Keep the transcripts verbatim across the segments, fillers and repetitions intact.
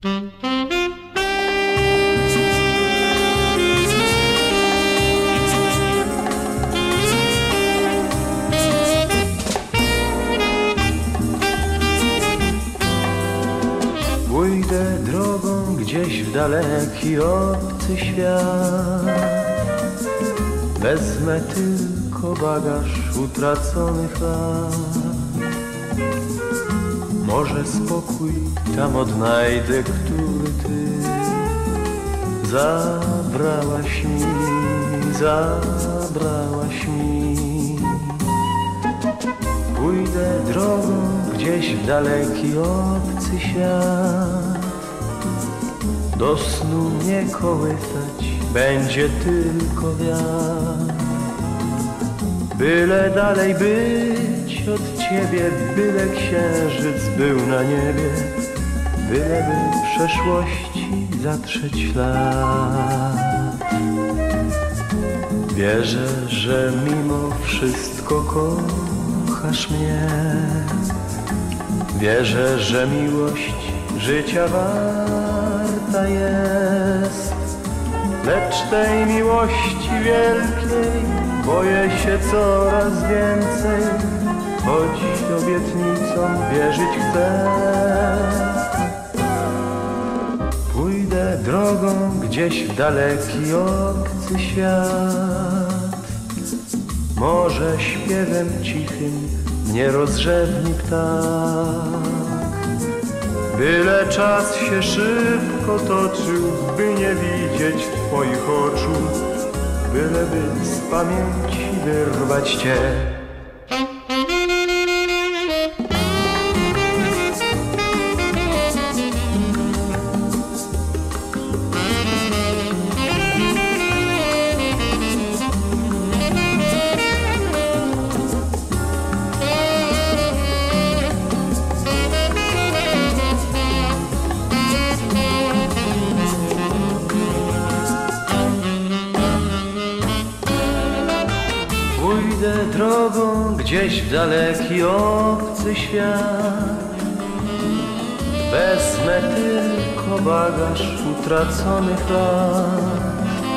Pójdę drogą gdzieś w daleki obcy świat. Wezmę tylko bagaż utraconych lat. Może spokój tam odnajdę, który ty zabrałaś mi, zabrałaś mi. Pójdę drogą gdzieś w daleki obcy świat. Do snu mnie kołysać będzie tylko wiatr. Byle dalej być od ciebie, byle księżyc był na niebie, byleby w przeszłości zatrzeć ślad. Wierzę, że mimo wszystko kochasz mnie. Wierzę, że miłość życia warta jest. Lecz tej miłości wielkiej boję się coraz więcej, choć obietnicom wierzyć chcę. Pójdę drogą gdzieś w daleki obcy świat. Może śpiewem cichym mnie rozrzewni ptak. Byle czas się szybko toczył, by nie widzieć twoich oczu, byleby z pamięci wyrwać cię. Pójdę drogą gdzieś w daleki obcy świat. Wezmę tylko bagaż utraconych lat.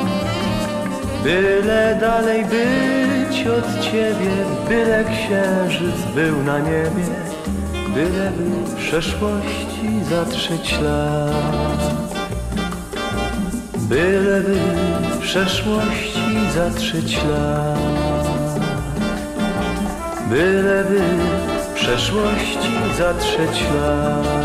Byle dalej być od ciebie, byle księżyc był na niebie, byleby w przeszłości zatrzeć ślad. Byleby w przeszłości zatrzeć ślad. Byleby w przeszłości zatrzeć ślad.